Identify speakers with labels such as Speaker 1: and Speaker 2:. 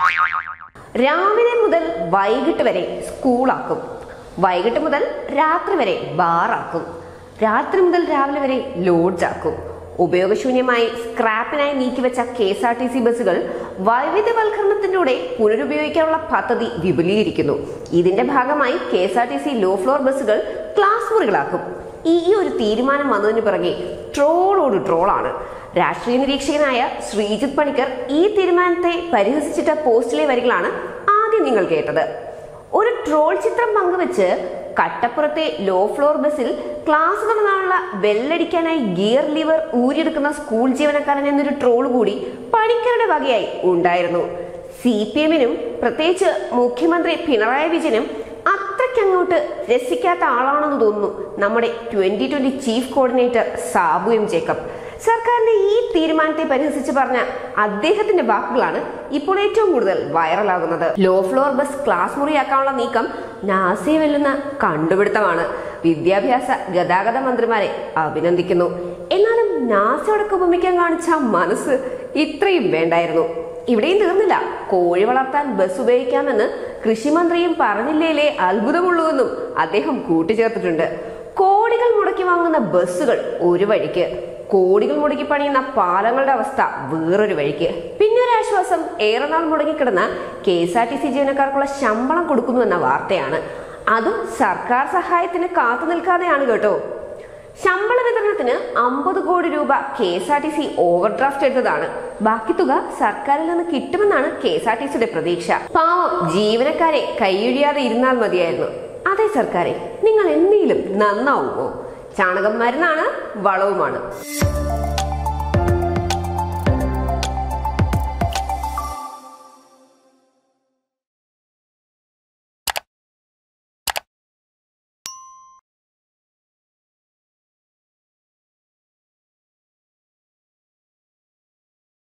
Speaker 1: രാവിലെ മുതൽ വൈകിട്ട് വരെ സ്കൂളാക്കും, വൈകിട്ട് മുതൽ രാത്രി വരെ ബാറാക്കും, രാത്രി മുതൽ രാവിലെ വരെ ലോഡ്ജാക്കും. ഉപയോഗശൂന്യമായി സ്ക്രാപ്പിനായി നീക്കിവെച്ച KSRTC ബസ്സുകൾ വൈവിധ്യവൽക്കരണത്തിലൂടെ പുനരുപയോഗിക്കാനുള്ള പദ്ധതി വിപുലീകരിക്കുന്നു. ഇതിന്റെ ഭാഗമായി KSRTC ലോ ഫ്ലോർ ബസ്സുകൾ ക്ലാസ് മുറികളാക്കും. ഈ ഒരു തീരുമാനം വന്നതിന് പിറകെ ട്രോളോട് ട്രോളാണ്. രാഷ്ട്രീയ നിരീക്ഷകനായ ശ്രീജിത്ത് പണിക്കർ ഈ തീരുമാനത്തെ പരിഹസിച്ചിട്ട പോസ്റ്റിലെ വരികളാണ് ആദ്യം നിങ്ങൾ കേട്ടത്. ഒരു ട്രോൾ ചിത്രം പങ്കുവെച്ച് കട്ടപ്പുറത്തെ ലോ ഫ്ലോർ ബസ്സിൽ ക്ലാസ് തുടങ്ങാനുള്ള ബെല്ലടിക്കാനായി ഗിയർ ലിവർ ഊരിയെടുക്കുന്ന സ്കൂൾ ജീവനക്കാരൻ എന്നൊരു ട്രോൾ കൂടി പണിക്കരുടെ വകയായി ഉണ്ടായിരുന്നു. CPM-നും പ്രത്യേകിച്ച് മുഖ്യമന്ത്രി പിണറായി വിജയനും അത്രയ്ക്കങ്ങോട്ട് രസിക്കാത്ത ആളാണെന്ന് തോന്നുന്നു നമ്മുടെ 2020 chief coordinator Sabu M Jacob. സർക്കാരിന്റെ ഈ തീരുമാനത്തെ പരിഹസിച്ച് പറഞ്ഞ അദ്ദേഹത്തിന്റെ വാക്കുകളാണ് ഇപ്പോൾ ഏറ്റവും കൂടുതൽ വൈറലാകുന്നത്. ലോ ഫ്ലോർ ബസ് ക്ലാസ് മുറിയാക്കാനുള്ള നീക്കം നാസയെ വെല്ലുന്ന കണ്ടുപിടുത്തമാണ്. വിദ്യാഭ്യാസ ഗതാഗത മന്ത്രിമാരെ അഭിനന്ദിക്കുന്നു. എന്നാലും നാസയോടൊക്കെ ഉപമിക്കാൻ കാണിച്ച മനസ്സ് ഇത്രയും വേണ്ടായിരുന്നു. ഇവിടെയും തീർന്നില്ല. കോഴി വളർത്താൻ ബസ് ഉപയോഗിക്കാമെന്ന് കൃഷിമന്ത്രിയും പറഞ്ഞില്ലേലേ അത്ഭുതമുള്ളൂവെന്നും അദ്ദേഹം കൂട്ടിച്ചേർത്തിട്ടുണ്ട്. കോടികൾ മുടക്കി വാങ്ങുന്ന ബസ്സുകൾ ഒരു വഴിക്ക്, കോടികൾ മുടക്കി പണിയുന്ന പാലങ്ങളുടെ അവസ്ഥ വേറൊരു വഴിക്ക്. പിന്നെ ഒരു ആശ്വാസം, ഏറെ നാൾ മുടങ്ങിക്കിടന്ന KSRTC ജീവനക്കാർക്കുള്ള ശമ്പളം കൊടുക്കുന്നു എന്ന വാർത്തയാണ്. അതും സർക്കാർ സഹായത്തിന് കാത്തു നിൽക്കാതെയാണ് കേട്ടോ. ശമ്പള വിതരണത്തിന് 50 കോടി രൂപ KSRTC ഓവർ ഡ്രാഫ്റ്റ് എടുത്തതാണ്. ബാക്കി തുക സർക്കാരിൽ നിന്ന് കിട്ടുമെന്നാണ് KSRTCയുടെ പ്രതീക്ഷ. പാവം ജീവനക്കാരെ കൈയൊഴിയാതെ ഇരുന്നാൽ മതിയായിരുന്നു. അതെ സർക്കാരെ, നിങ്ങൾ എന്തെങ്കിലും നന്നാവുമോ? ചാണകം മരുന്നാണ്, വളവുമാണ്.